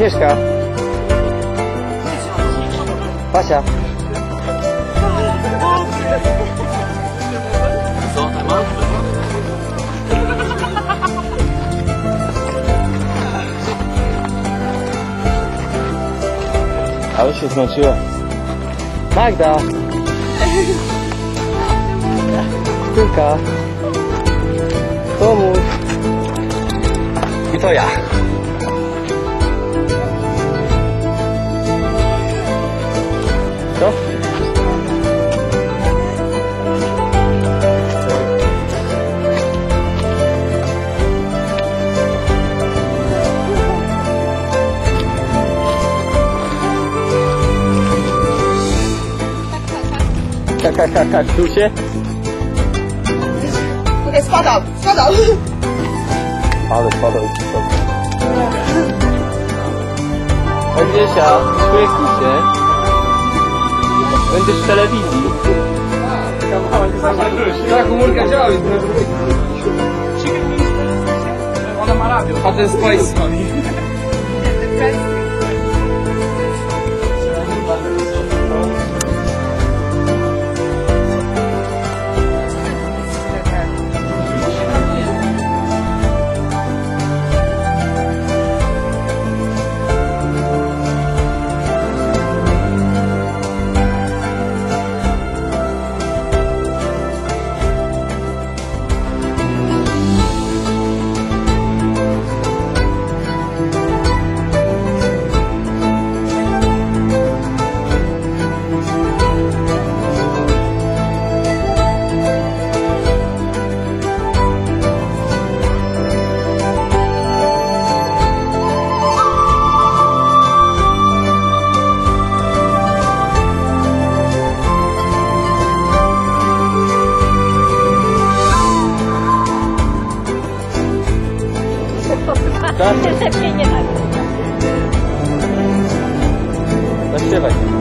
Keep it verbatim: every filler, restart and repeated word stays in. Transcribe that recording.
Agnieszka. Basia. Co tam mam? Ale się zmęczyła. Magda. Tylko. Pomóż. I to ja. Co? Tak, tak, tak, tak, tu się. Okej, spadał, spadał. Ale spadał i spadał. Agniesia, uśmiechnij się. Będziesz w telewizji. Ta komórka działa, więc ona ma radio. A ten Spice. Tak? Nie, nie, nie. Zaśpiewaj.